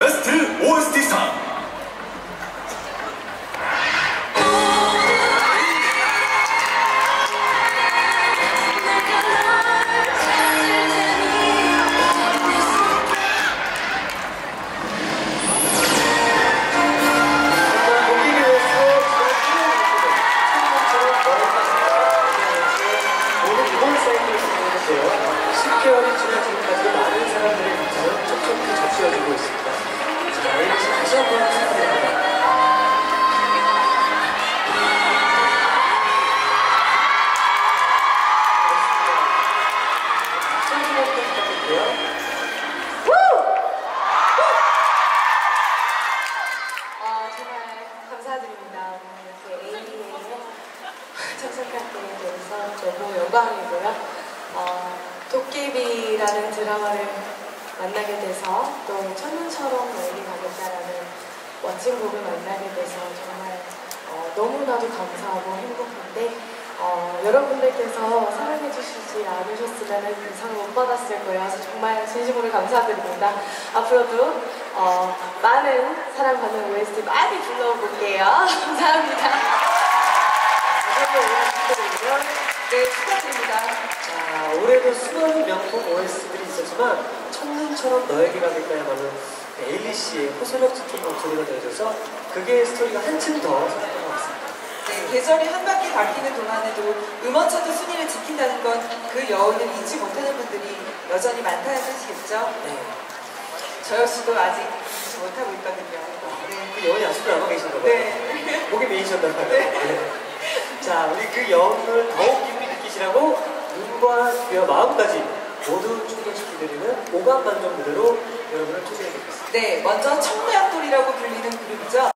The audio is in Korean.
베스트 OST상 지어지고 있습니다. 자, 에일리씨 다시 한번 축하드립니다. 손주먹 부탁드릴게요. 정말 감사드립니다. 이렇게 에일리에 참석하게 돼서 너무 영광이고요. 도깨비라는 드라마를 만나게 돼서 또 첫눈처럼 너에게 가겠다라는 멋진 곡을 만나게 돼서 정말 너무나도 감사하고 행복한데 여러분들께서 사랑해 주시지 않으셨으면 그 상을 못 받았을 거예요. 그래서 정말 진심으로 감사드립니다. 앞으로도 많은 사랑받는 OST 많이 불러볼게요. 감사합니다. 네, 축하드립니다. 자, 올해도 수많은 명품 OST들이 있었지만 첫눈처럼 너에게 가겠다야말로 에일리씨의 호소력 지킨 목소리가 되어줘서 그게 스토리가 한층 더 생각한 것 같습니다. 네, 계절이 한 바퀴 바뀌는 동안에도 음원 차트 순위를 지킨다는 건 그 여운을 잊지 못하는 분들이 여전히 많다는 뜻이겠죠? 네. 저 역시도 아직 잊지 못하고 있거든요. 네. 그 여운이 아직도 남아 계신가 봐요. 네. 목이 메이셨나 봐요. 네. 네. 자, 우리 그 여운을 더욱 깊이 느끼시라고 눈과 귀와 마음까지 모두 충족시켜드리는 오감 만점 무대로 여러분을 초대해드리겠습니다. 네, 먼저 청량돌이라고 불리는 그룹이죠.